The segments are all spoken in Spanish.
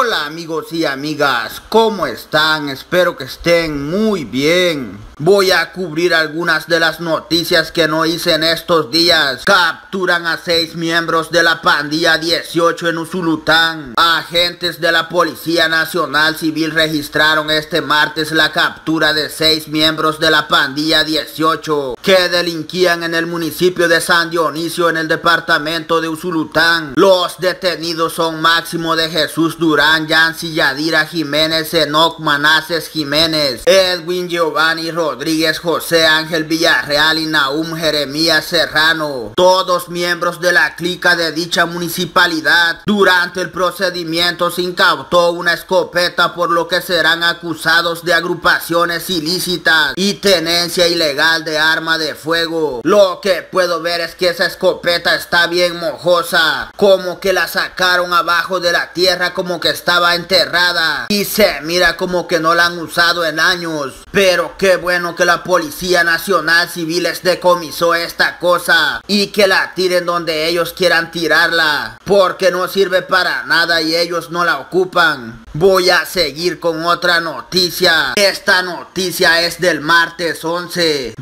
Hola amigos y amigas, ¿cómo están? Espero que estén muy bien. Voy a cubrir algunas de las noticias que no hice en estos días. Capturan a 6 miembros de la pandilla 18 en Usulután. Agentes de la Policía Nacional Civil registraron este martes la captura de 6 miembros de la pandilla 18 que delinquían en el municipio de San Dionisio en el departamento de Usulután. Los detenidos son Máximo de Jesús Durán, Yancy Yadira Jiménez, Enoc Manases Jiménez, Edwin Giovanni Rodríguez, José Ángel Villarreal y Nahum Jeremías Serrano, todos miembros de la clica de dicha municipalidad. Durante el procedimiento se incautó una escopeta, por lo que serán acusados de agrupaciones ilícitas y tenencia ilegal de arma de fuego. Lo que puedo ver es que esa escopeta está bien mojosa, como que la sacaron abajo de la tierra, como que estaba enterrada, y se mira como que no la han usado en años. Pero qué bueno que la Policía Nacional Civil les decomisó esta cosa y que la tiren donde ellos quieran tirarla, porque no sirve para nada y ellos no la ocupan. Voy a seguir con otra noticia. Esta noticia es del martes 11.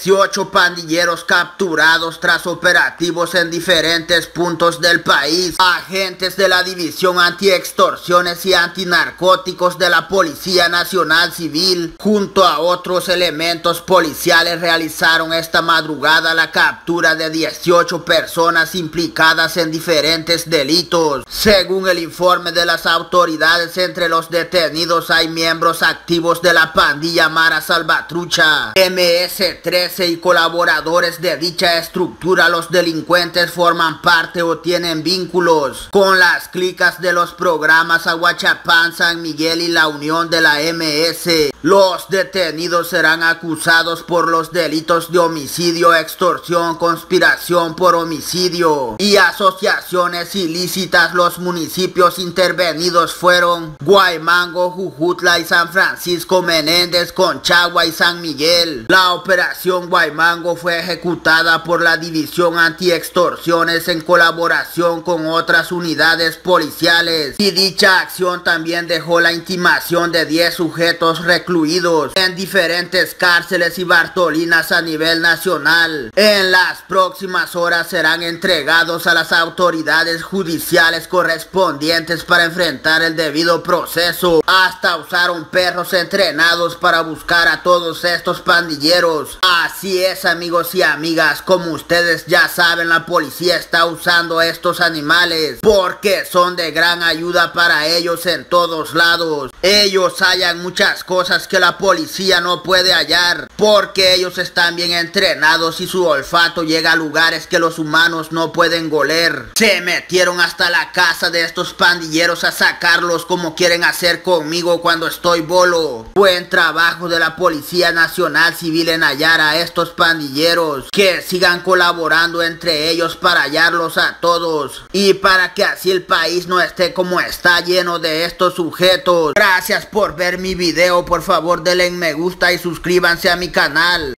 18 pandilleros capturados tras operativos en diferentes puntos del país. Agentes de la División Antiextorsiones y Antinarcóticos de la Policía Nacional Civil, junto a otros elementos policiales, realizaron esta madrugada la captura de 18 personas implicadas en diferentes delitos. Según el informe de las autoridades, entre los detenidos hay miembros activos de la pandilla Mara Salvatrucha, MS-13 y colaboradores de dicha estructura. Los delincuentes forman parte o tienen vínculos con las clicas de los programas Aguachapán, San Miguel y la Unión de la MS. Los detenidos serán acusados por los delitos de homicidio, extorsión, conspiración por homicidio y asociaciones ilícitas. Los municipios intervenidos fueron Guaymango, Jujutla y San Francisco Menéndez, Conchagua y San Miguel. La operación Guaymango fue ejecutada por la División Antiextorsiones en colaboración con otras unidades policiales, y dicha acción también dejó la intimación de 10 sujetos recluidos en diferentes cárceles y bartolinas a nivel nacional. En las próximas horas serán entregados a las autoridades judiciales correspondientes para enfrentar el debido proceso. Hasta usaron perros entrenados para buscar a todos estos pandilleros. Así es, amigos y amigas, como ustedes ya saben, la policía está usando estos animales porque son de gran ayuda para ellos en todos lados. Ellos hallan muchas cosas que la policía no puede hallar, porque ellos están bien entrenados y su olfato llega a lugares que los humanos no pueden oler. Se metieron hasta la casa de estos pandilleros a sacarlos, como quieren hacer conmigo cuando estoy bolo. Buen trabajo de la Policía Nacional Civil en hallar a estos pandilleros. Que sigan colaborando entre ellos para hallarlos a todos, y para que así el país no esté como está, lleno de estos sujetos. Gracias por ver mi video. Por favor denle me gusta y suscríbanse a mi canal.